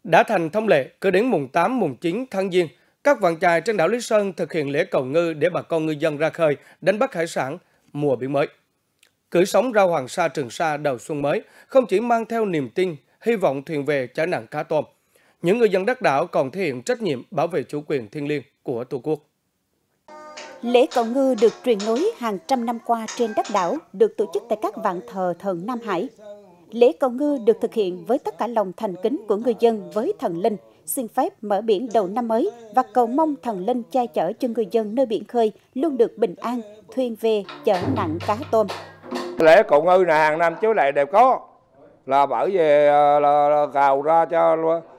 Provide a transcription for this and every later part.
Đã thành thông lệ, cứ đến mùng 8, mùng 9 tháng Giêng, các vạn chài trên đảo Lý Sơn thực hiện lễ cầu ngư để bà con ngư dân ra khơi đánh bắt hải sản mùa biển mới. Cưỡi sóng ra Hoàng Sa Trường Sa đầu xuân mới không chỉ mang theo niềm tin, hy vọng thuyền về chở nặng cá tôm. Những ngư dân đất đảo còn thể hiện trách nhiệm bảo vệ chủ quyền thiêng liêng của Tổ quốc. Lễ cầu ngư được truyền nối hàng trăm năm qua trên đất đảo, được tổ chức tại các vạn thờ thần Nam Hải. Lễ cầu ngư được thực hiện với tất cả lòng thành kính của người dân với thần linh, xin phép mở biển đầu năm mới và cầu mong thần linh che chở cho người dân nơi biển khơi luôn được bình an, thuyền về chở nặng cá tôm. Lễ cầu ngư này hàng năm chú lại đều có, là bởi vì là cào ra cho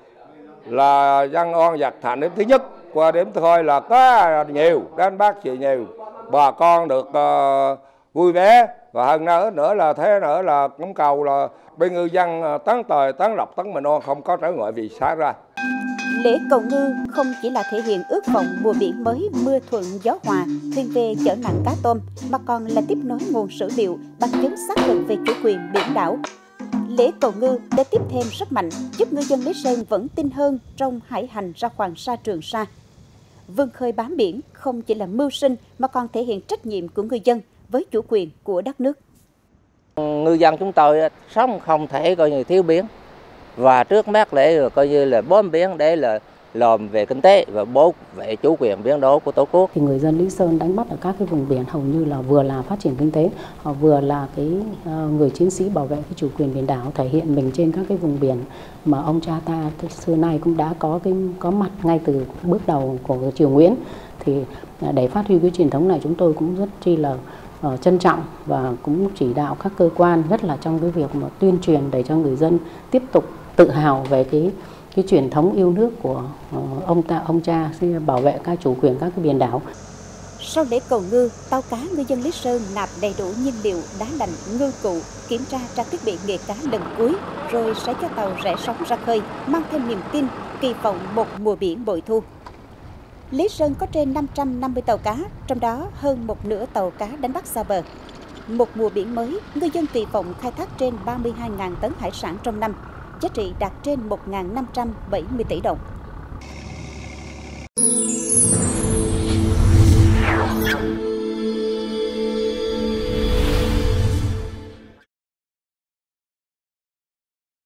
là dân oan giặc thành điểm thứ nhất, qua điểm thứ hai là có nhiều, đánh bắt thì nhiều, bà con được vui vẻ, và hơn nữa là thế nữa là cũng cầu là bên ngư dân tấn tài, tấn lộc, tấn bình an, không có trở ngại vì xảy ra. Lễ cầu ngư không chỉ là thể hiện ước vọng mùa biển mới mưa thuận gió hòa, thuyền về chở nặng cá tôm, mà còn là tiếp nối nguồn sử liệu bằng chứng xác thực về chủ quyền biển đảo. Lễ cầu ngư đã tiếp thêm sức mạnh giúp ngư dân Lý Sơn vững tin hơn trong hải hành ra Hoàng Sa Trường Sa. Vươn khơi bám biển không chỉ là mưu sinh mà còn thể hiện trách nhiệm của ngư dân với chủ quyền của đất nước. Ngư dân chúng tôi sống không thể coi như thiếu biển, và trước mắt để coi như là bám biển để là làm về kinh tế và bảo vệ chủ quyền biển đảo của Tổ quốc. Thì người dân Lý Sơn đánh bắt ở các cái vùng biển hầu như là vừa là phát triển kinh tế, họ vừa là cái người chiến sĩ bảo vệ cái chủ quyền biển đảo, thể hiện mình trên các cái vùng biển mà ông cha ta xưa nay cũng đã có mặt ngay từ bước đầu của triều Nguyễn. Thì để phát huy cái truyền thống này, chúng tôi cũng rất chi là trân trọng và cũng chỉ đạo các cơ quan, nhất là trong cái việc mà tuyên truyền để cho người dân tiếp tục tự hào về cái truyền thống yêu nước của ông cha bảo vệ các chủ quyền các cái biển đảo. Sau lễ cầu ngư, tàu cá ngư dân Lý Sơn nạp đầy đủ nhiên liệu, đá lạnh, ngư cụ, kiểm tra trang thiết bị nghề cá lần cuối, rồi sẽ cho tàu rẽ sóng ra khơi, mang thêm niềm tin, kỳ vọng một mùa biển bội thu. Lý Sơn có trên 550 tàu cá, trong đó hơn một nửa tàu cá đánh bắt xa bờ. Một mùa biển mới, ngư dân kỳ vọng khai thác trên 32.000 tấn hải sản trong năm, giá trị đạt trên 1.570 tỷ đồng.